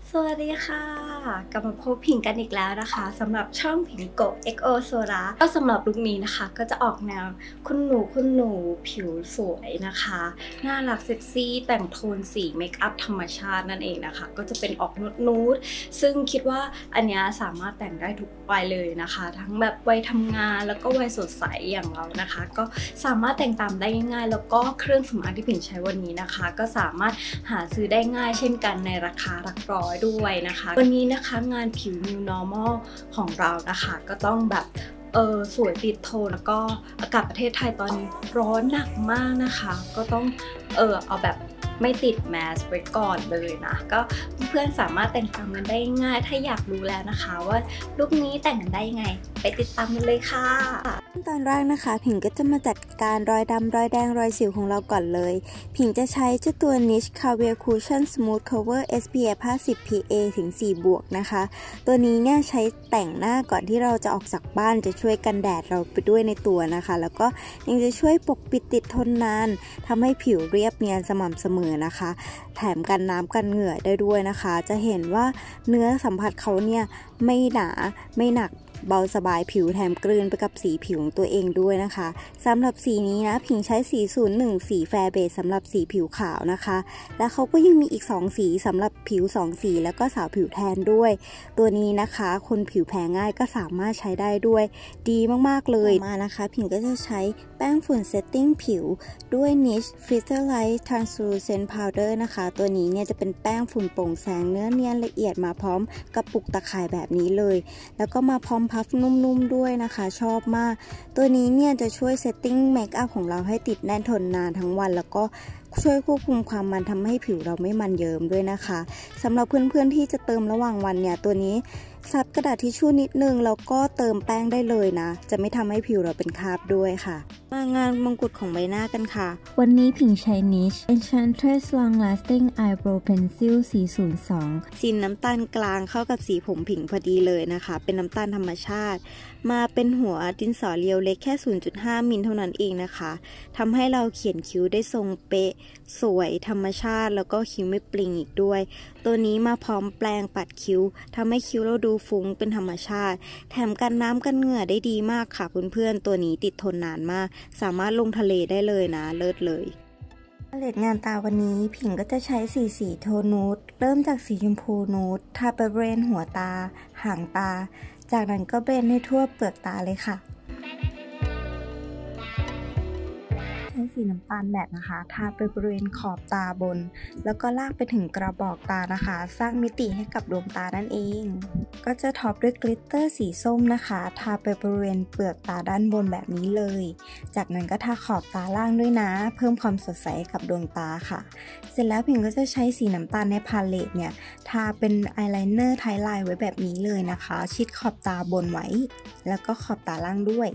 สวัสดีค่ะกลับมาพบผิงกันอีกแล้วนะคะสำหรับช่องผิงโกะ XO Sora ก็สำหรับลุคนี้นะคะก็จะออกแนวคุณหนูผิวสวยนะคะน่ารักเซ็กซี่แต่งโทนสีเมคอัพธรรมชาตินั่นเองนะคะก็จะเป็นออกนูดๆซึ่งคิดว่าอันนี้สามารถแต่งได้ทุกวัยเลยนะคะทั้งแบบวัยทำงานแล้วก็วัยสดใสอย่างเรานะคะก็สามารถแต่งตามได้ง่ายๆแล้วก็เครื่องสำอางที่ผิงใช้วันนี้นะคะก็สามารถหาซื้อได้ง่ายเช่นกันในราคาหลักร้อยด้วยนะคะวันนี้นะคะงานผิว New Normal ของเรานะคะก็ต้องแบบสวยติดโทนแล้วก็อากาศประเทศไทยตอนนี้ร้อนหนักมากนะคะก็ต้องเอาแบบไม่ติดแมสไว้ก่อนเลยนะก็เพื่อนสามารถแต่งตามกันได้ง่ายถ้าอยากรู้แล้วนะคะว่าลุคนี้แต่งกันได้ยังไงไปติดตามกันเลยค่ะตอนแรกนะคะผิงก็จะมาจัดการรอยดำรอยแดงรอยสิวของเราก่อนเลยผิงจะใช้เจ้าตัว Niche Caviar Cushion Smooth Cover SPF 50 PA ถึง 4 บวกนะคะตัวนี้เนี่ยใช้แต่งหน้าก่อนที่เราจะออกจากบ้านจะช่วยกันแดดเราไปด้วยในตัวนะคะแล้วก็ยังจะช่วยปกปิดติดทนนานทำให้ผิวเรียบเนียนสม่ำเสมอนะคะแถมกันน้ำกันเหงื่อได้ด้วยนะคะจะเห็นว่าเนื้อสัมผัสเขาเนี่ยไม่หนาไม่หนักเบาสบายผิวแถมกลืนไปกับสีผิวของตัวเองด้วยนะคะสำหรับสีนี้นะผิงใช้สี01สีแฟร์เบสสำหรับสีผิวขาวนะคะและเขาก็ยังมีอีก2สีสำหรับผิว2สีแล้วก็สาวผิวแทนด้วยตัวนี้นะคะคนผิวแพ้ง่ายก็สามารถใช้ได้ด้วยดีมากๆเลยมานะคะผิงก็จะใช้แป้งฝุ่นเซตติ้งผิวด้วย Niche Filter Light Translucent Powder นะคะตัวนี้เนี่ยจะเป็นแป้งฝุ่นโปร่งแสงเนื้อเนียนละเอียดมาพร้อมกระปุกตะข่ายแบบนี้เลยแล้วก็มาพร้อมพัฟนุ่มๆด้วยนะคะชอบมากตัวนี้เนี่ยจะช่วยเซตติ้งเมคอัพของเราให้ติดแน่นทนนานทั้งวันแล้วก็ช่วยควบคุมความมันทำให้ผิวเราไม่มันเยิ้มด้วยนะคะสำหรับเพื่อนๆที่จะเติมระหว่างวันเนี่ยตัวนี้ซับกระดาษทิชชู่นิดนึงแล้วก็เติมแป้งได้เลยนะจะไม่ทำให้ผิวเราเป็นคราบด้วยค่ะมางานมงกุฎของใบหน้ากันค่ะวันนี้ผิงใช้ Niche Enchantress Long Lasting Eyebrow Pencil 402สีน้ำตาลกลางเข้ากับสีผมผิงพอดีเลยนะคะเป็นน้ำตาลธรรมชาติมาเป็นหัวดินสอเรียวเล็กแค่ 0.5 มิลเท่านั้นเองนะคะทำให้เราเขียนคิ้วได้ทรงเป๊ะสวยธรรมชาติแล้วก็คิ้วไม่ปลิงอีกด้วยตัวนี้มาพร้อมแปรงปัดคิ้วทำให้คิ้วเราดูฟุ้งเป็นธรรมชาติแถมกันน้ำกันเหงื่อได้ดีมากค่ะเพื่อนๆตัวนี้ติดทนนานมากสามารถลงทะเลได้เลยนะเลิศเลยพาเลตงานตาวันนี้ผิงก็จะใช้สีโทนนูดเริ่มจากสีชมพูนูดทาไปบริเวณหัวตาหางตาจากนั้นก็เบลนด์ให้ทั่วเปลือกตาเลยค่ะใช้สีน้ำตาลแมตต์นะคะทาไปบริเวณขอบตาบนแล้วก็ลากไปถึงกระบอกตานะคะสร้างมิติให้กับดวงตานั่นเองก็จะท็อปด้วยกลิตเตอร์สีส้มนะคะทาไปบริเวณเปลือกตาด้านบนแบบนี้เลยจากนั้นก็ทาขอบตาล่างด้วยนะเพิ่มความสดใสกับดวงตาค่ะเสร็จแล้วผิงก็จะใช้สีน้ำตาลในพาเลตเนี่ยทาเป็นอายไลเนอร์ไทไลน์ไว้แบบนี้เลยนะคะชิดขอบตาบนไว้แล้วก็ขอบตาล่างด้วย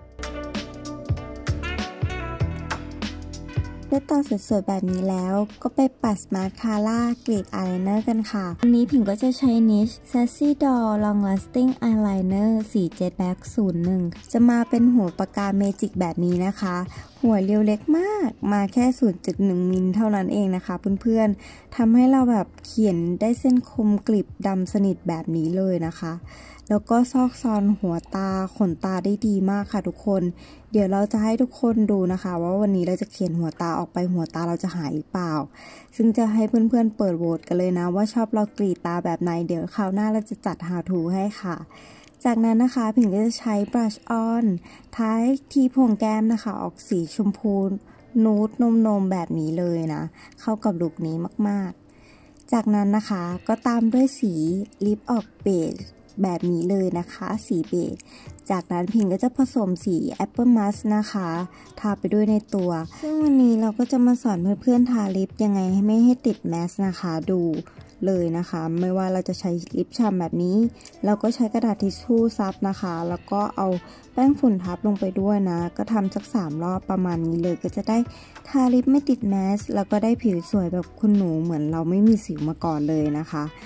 ได้ตาสวยๆแบบนี้แล้วก็ไปปัดมาสคาร่ากรีดอายไลเนอร์กันค่ะวันนี้ผิงก็จะใช้ Niche Sassy Doll Long Lasting Eyeliner สีJet Black 01จะมาเป็นหัวปากกาเมจิกแบบนี้นะคะหัวเรียวเล็กมากมาแค่ 0.1 มิลเท่านั้นเองนะคะเพื่อนๆทำให้เราแบบเขียนได้เส้นคมกริบดำสนิทแบบนี้เลยนะคะแล้วก็ซอกซอนหัวตาขนตาได้ดีมากค่ะทุกคนเดี๋ยวเราจะให้ทุกคนดูนะคะว่าวันนี้เราจะเขียนหัวตาออกไปหัวตาเราจะหายหรือเปล่าซึ่งจะให้เพื่อนๆเปิดโหวตกันเลยนะว่าชอบเรากรีดตาแบบไหนเดี๋ยวคราวหน้าเราจะจัดหาทูให้ค่ะจากนั้นนะคะผิงก็จะใช้บรัชออนท้ายที่โพรงแก้มนะคะออกสีชมพูนูดนมแบบนี้เลยนะเข้ากับลุคนี้มากๆจากนั้นนะคะก็ตามด้วยสีลิปออกเบจแบบนี้เลยนะคะสีเบจจากนั้นพิงก็จะผสมสีแอปเปิลมัสนะคะทาไปด้วยในตัวซึ่งวันนี้เราก็จะมาสอนเพื่อนๆทาลิปยังไงให้ไม่ให้ติดแมสนะคะดูเลยนะคะไม่ว่าเราจะใช้ลิปฉ่ำแบบนี้เราก็ใช้กระดาษทิชชู่ซับนะคะแล้วก็เอาแป้งฝุ่นทับลงไปด้วยนะก็ทำสัก3 รอบประมาณนี้เลยก็จะได้ทาลิปไม่ติดแมสแล้วก็ได้ผิวสวยแบบคุณหนูเหมือนเราไม่มีสิวมาก่อนเลยนะคะ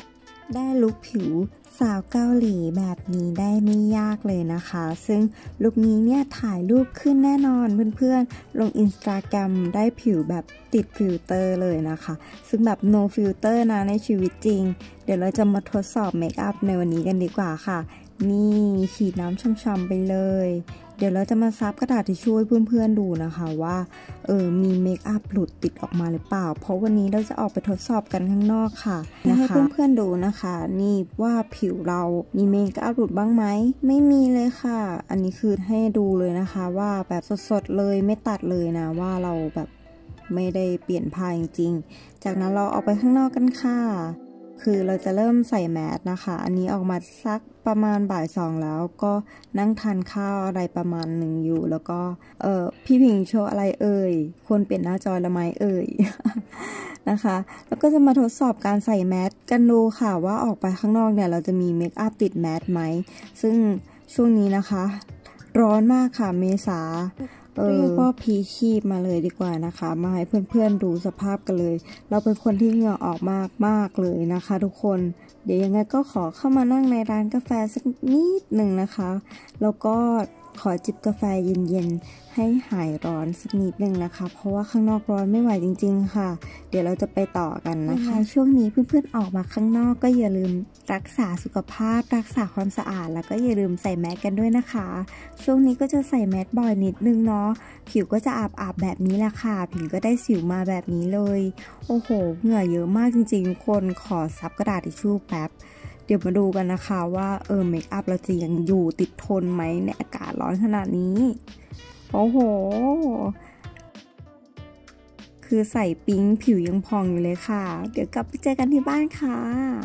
ได้ลุคผิวสาวเกาหลีแบบนี้ได้ไม่ยากเลยนะคะซึ่งลุคนี้เนี่ยถ่ายรูปขึ้นแน่นอนเพื่อนๆลง Instagram ได้ผิวแบบติดฟิลเตอร์เลยนะคะซึ่งแบบ no filter นะในชีวิตจริงเดี๋ยวเราจะมาทดสอบเมคอัพในวันนี้กันดีกว่าค่ะนี่ฉีดน้ำช่ำๆไปเลยเดี๋ยวเราจะมาซับกระดาษทิชชู่ให้เพื่อนๆดูนะคะว่ามีเมคอัพหลุดติดออกมาหรือเปล่าเพราะวันนี้เราจะออกไปทดสอบกันข้างนอกค่ะให้เพื่อนๆดูนะคะนี่ว่าผิวเรามีเมคอัพหลุดบ้างไหมไม่มีเลยค่ะอันนี้คือให้ดูเลยนะคะว่าแบบสดๆเลยไม่ตัดเลยนะว่าเราแบบไม่ได้เปลี่ยนผ้าจริงๆจากนั้นเราออกไปข้างนอกกันค่ะคือเราจะเริ่มใส่แมสนะคะอันนี้ออกมาสักประมาณบ่าย2แล้วก็นั่งทานข้าวอะไรประมาณหนึ่งอยู่แล้วก็พี่ผิงโชว์อะไรควรเปลี่ยนหน้าจอละไหมนะคะแล้วก็จะมาทดสอบการใส่แมสกันดูค่ะว่าออกไปข้างนอกเนี่ยเราจะมีเมคอัพติดแมสไหมซึ่งช่วงนี้นะคะร้อนมากค่ะเมษาเรียกว่าพีชีพมาเลยดีกว่านะคะมาให้เพื่อนๆดูสภาพกันเลยเราเป็นคนที่เหงื่อออกมากๆเลยนะคะทุกคนเดี๋ยวยังไงก็ขอเข้ามานั่งในร้านกาแฟสักนิดหนึ่งนะคะแล้วก็ขอจิบกาแฟเย็นๆให้หายร้อนสักนิดหนึ่งนะคะเพราะว่าข้างนอกร้อนไม่ไหวจริงๆค่ะเดี๋ยวเราจะไปต่อกันนะคะช่วงนี้เพื่อนๆออกมาข้างนอกก็อย่าลืมรักษาสุขภาพรักษาความสะอาดแล้วก็อย่าลืมใส่แมสกันด้วยนะคะช่วงนี้ก็จะใส่แมสบ่อยนิดนึงเนาะผิวก็จะอาบแบบนี้แหละค่ะผิวก็ได้สิวมาแบบนี้เลยโอ้โหเหงื่อเยอะมากจริงๆคนขอซับกระดาษทิชชู่แป๊บเดี๋ยวมาดูกันนะคะว่าเมคอัพเราจะยังอยู่ติดทนไหมในอากาศร้อนขนาดนี้โอ้โหคือใส่ปิ๊งผิวยังพองอยู่เลยค่ะเดี๋ยวกลับไปเจอกันที่บ้านค่ะ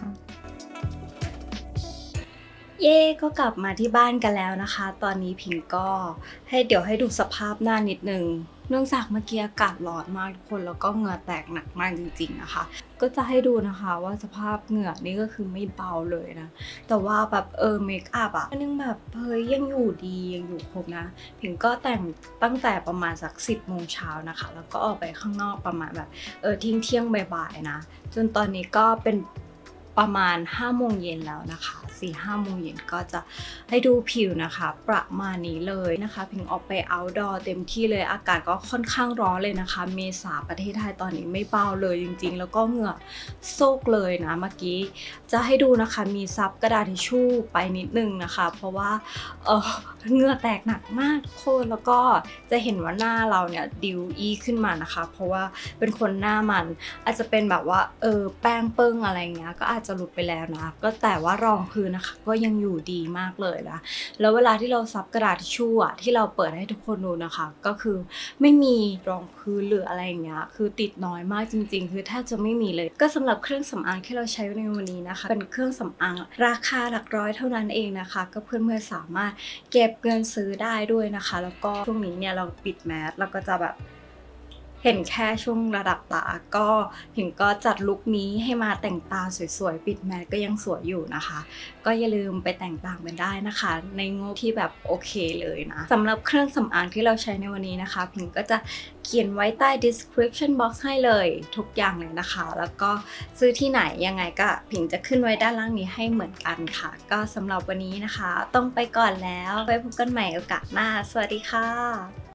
เย่ก็กลับมาที่บ้านกันแล้วนะคะตอนนี้พิงก็เดี๋ยวให้ดูสภาพหน้านิดนึงเนื่องจากเมื่อกี้อากาศร้อนมากทุกคนแล้วก็เหงื่อแตกหนักมากจริงๆนะคะก็จะให้ดูนะคะว่าสภาพเหงื่อนี่ก็คือไม่เบาเลยนะแต่ว่าแบบเมคอัพมันยังแบบเฮ้ยยังอยู่ดียังอยู่ครบนะพิงก็แต่งตั้งแต่ประมาณสัก10 โมงเช้านะคะแล้วก็ออกไปข้างนอกประมาณแบบเที่ยงบ่ายๆนะจนตอนนี้ก็เป็นประมาณ5 โมงเย็นแล้วนะคะ4-5 โมงเย็นก็จะให้ดูผิวนะคะประมาณนี้เลยนะคะพิงออกไป outdoor เต็มที่เลยอากาศก็ค่อนข้างร้อนเลยนะคะเมษาประเทศไทยตอนนี้ไม่เบาเลยจริงๆแล้วก็เหงื่อโซกเลยนะเมื่อกี้จะให้ดูนะคะมีซับกระดาษทิชชู่ไปนิดนึงนะคะเพราะว่าเหงื่อแตกหนักมากทุกคนแล้วก็จะเห็นว่าหน้าเราเนี่ยดิวอี้ขึ้นมานะคะเพราะว่าเป็นคนหน้ามันอาจจะเป็นแบบว่าแป้งเปิ้งอะไรเงี้ยก็อาจจะหลุดไปแล้วนะก็แต่ว่ารองพื้นนะคะก็ยังอยู่ดีมากเลยนะแล้วเวลาที่เราซับกระดาษทิชชู่ที่เราเปิดให้ทุกคนดูนะคะก็คือไม่มีรองพื้นหรืออะไรอย่างเงี้ยคือติดน้อยมากจริงๆคือแทบจะไม่มีเลยก็สำหรับเครื่องสำอางที่เราใช้ในวันนี้นะคะเป็นเครื่องสำอางราคาหลักร้อยเท่านั้นเองนะคะก็เพื่อนๆสามารถเก็บเงินซื้อได้ด้วยนะคะแล้วก็ช่วงนี้เนี่ยเราปิดแมสเราก็จะแบบเห็นแค่ช่วงระดับตาก็พิมก็จัดลุคนี้ให้มาแต่งตาสวยๆปิดแมสก็ยังสวยอยู่นะคะก็อย่าลืมไปแต่งตามกันได้นะคะในงบที่แบบโอเคเลยนะสำหรับเครื่องสำอางที่เราใช้ในวันนี้นะคะพิมก็จะเขียนไว้ใต้ description box ให้เลยทุกอย่างเลยนะคะแล้วก็ซื้อที่ไหนยังไงก็พิมจะขึ้นไว้ด้านล่างนี้ให้เหมือนกันค่ะก็สำหรับวันนี้นะคะต้องไปก่อนแล้วไว้พบกันใหม่โอกาสหน้าสวัสดีค่ะ